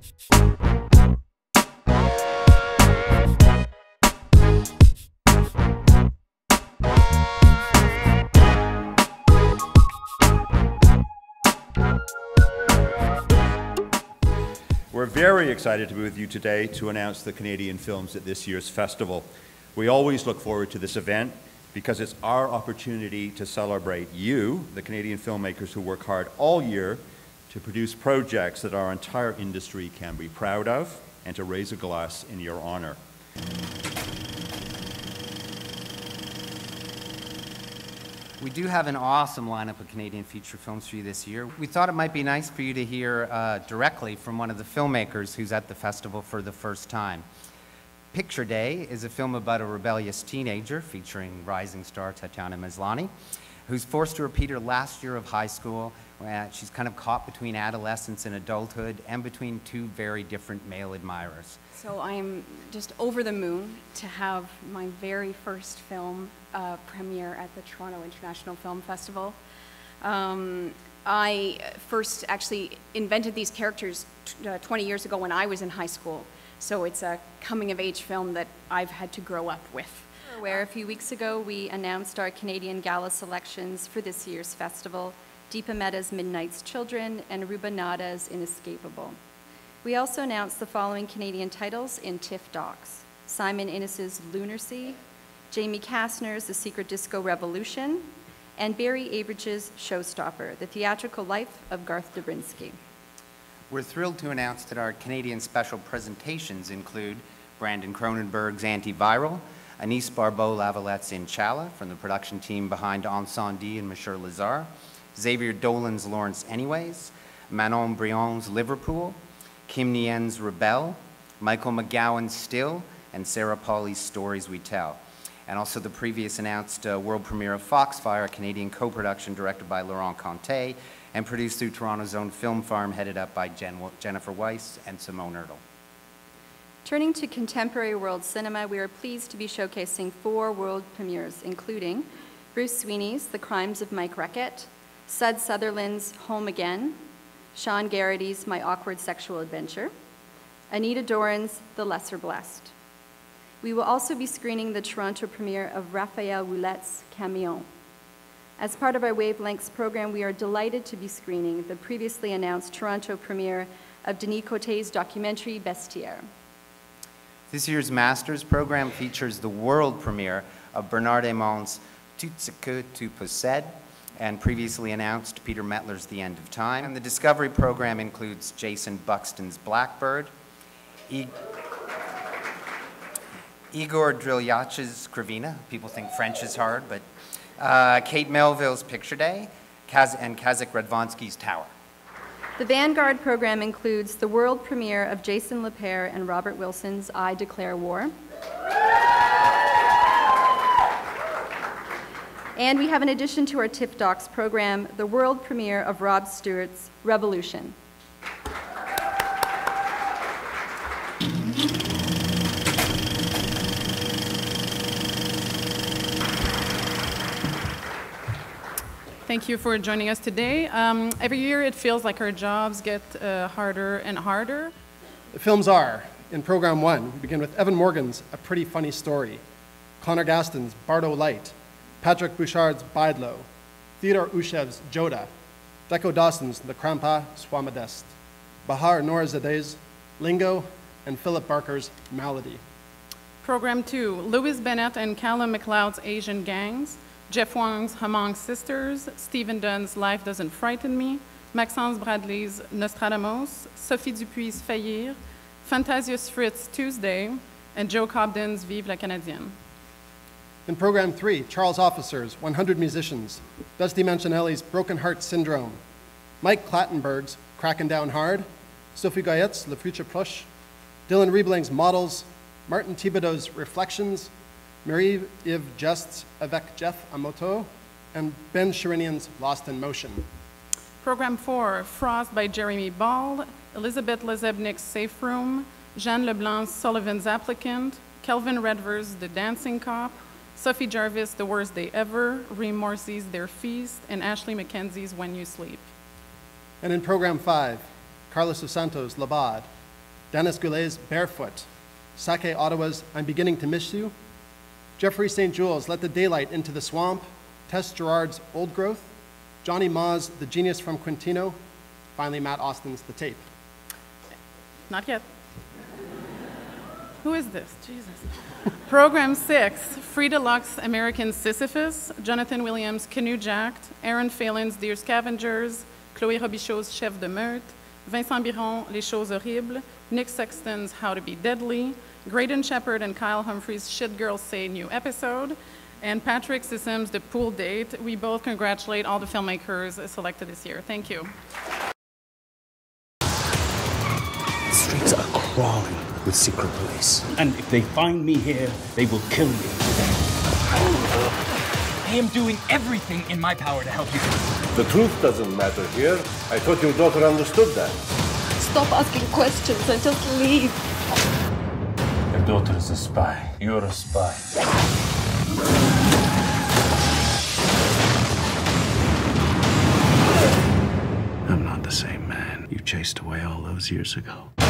We're very excited to be with you today to announce the Canadian films at this year's festival. We always look forward to this event because it's our opportunity to celebrate you, the Canadian filmmakers who work hard all year to produce projects that our entire industry can be proud of, and to raise a glass in your honor. We do have an awesome lineup of Canadian feature films for you this year. We thought it might be nice for you to hear directly from one of the filmmakers who's at the festival for the first time. Picture Day is a film about a rebellious teenager featuring rising star Tatiana Maslany, who's forced to repeat her last year of high school. She's kind of caught between adolescence and adulthood and between two very different male admirers. So I'm just over the moon to have my very first film premiere at the Toronto International Film Festival. I first actually invented these characters 20 years ago when I was in high school. So it's a coming-of-age film that I've had to grow up with. Where a few weeks ago we announced our Canadian Gala selections for this year's festival, Deepa Mehta's Midnight's Children and Ruba Nada's Inescapable. We also announced the following Canadian titles in TIFF docs: Simon Innes's Lunacy, Jamie Kastner's The Secret Disco Revolution, and Barry Averidge's Showstopper, The Theatrical Life of Garth Dobrinsky. We're thrilled to announce that our Canadian special presentations include Brandon Cronenberg's Antiviral, Anis Barbeau-Lavallette's Inchallah from the production team behind Incendie and Monsieur Lazare, Xavier Dolan's Lawrence Anyways, Manon Brion's Liverpool, Kim Nien's Rebelle, Michael McGowan's Still, and Sarah Pauli's Stories We Tell. And also the previous announced world premiere of Foxfire, a Canadian co-production directed by Laurent Conté and produced through Toronto's own film farm headed up by Jennifer Weiss and Simone Erdl. Turning to contemporary world cinema, we are pleased to be showcasing 4 world premieres, including Bruce Sweeney's The Crimes of Mike Reckitt, Sud Sutherland's Home Again, Sean Garrity's My Awkward Sexual Adventure, Anita Doran's The Lesser Blessed. We will also be screening the Toronto premiere of Raphael Roulette's Camion. As part of our Wavelengths program, we are delighted to be screening the previously announced Toronto premiere of Denis Cote's documentary Bestiaire. This year's Masters program features the world premiere of Bernard Hémond's Tout ce que tu possèdes, and previously announced Peter Mettler's The End of Time. And the Discovery program includes Jason Buxton's Blackbird, Igor Drilyach's Kravina. People think French is hard, but Kate Melville's Picture Day, and Kazakh Radvansky's Tower. The Vanguard program includes the world premiere of Jason Lepere and Robert Wilson's I Declare War. And we have, in addition to our TIFF Docs program, the world premiere of Rob Stewart's Revolution. Thank you for joining us today. Every year it feels like our jobs get harder and harder. The films are. In Program 1, we begin with Evan Morgan's A Pretty Funny Story, Connor Gaston's Bardo Light, Patrick Bouchard's Bidlow, Theodore Ushev's Joda, Deco Dawson's Le Crampa Soit Modeste, Bahar Nourzadeh's Lingo, and Philip Barker's Malady. Program 2, Louis Bennett and Callum MacLeod's Asian Gangs, Jeff Wang's Hamong Sisters, Stephen Dunn's Life Doesn't Frighten Me, Maxence Bradley's Nostradamus, Sophie Dupuy's Faillir, Fantasius Fritz's Tuesday, and Joe Cobden's Vive la Canadienne. In Program 3, Charles Officer's 100 Musicians, Dusty Mancinelli's Broken Heart Syndrome, Mike Clattenburg's Crackin' Down Hard, Sophie Goyette's Le Futur Proche, Dylan Riebling's Models, Martin Thibodeau's Reflections, Marie-Yves Just's Avec Jeff à Moto, and Ben Sherinian's Lost in Motion. Program 4, Frost by Jeremy Ball, Elizabeth Lezebnik's Safe Room, Jeanne Leblanc's Sullivan's Applicant, Kelvin Redvers' The Dancing Cop, Sophie Jarvis' The Worst Day Ever, Reem Morsi's Their Feast, and Ashley Mackenzie's When You Sleep. And in Program 5, Carlos Dos Santos' Labad, Dennis Goulet's Barefoot, Sake Ottawa's I'm Beginning to Miss You, Jeffrey St. Jules' Let the Daylight into the Swamp, Tess Gerard's Old Growth, Johnny Ma's The Genius from Quintino, finally Matt Austin's The Tape. Not yet. Who is this? Jesus. Program 6, Frida Luck's American Sisyphus, Jonathan Williams' Canoe Jacked, Aaron Phelan's Dear Scavengers, Chloé Robichaud's Chef de Meurtre, Vincent Biron, Les Choses Horribles, Nick Sexton's How to Be Deadly, Graydon Shepard and Kyle Humphrey's Shit Girls Say new episode, and Patrick Sissom's The Pool Date. We both congratulate all the filmmakers selected this year. Thank you. The streets are crawling with secret police. And if they find me here, they will kill me. I am doing everything in my power to help you. The truth doesn't matter here. I thought your daughter understood that. Stop asking questions and just leave. Your daughter is a spy. You're a spy. I'm not the same man you chased away all those years ago.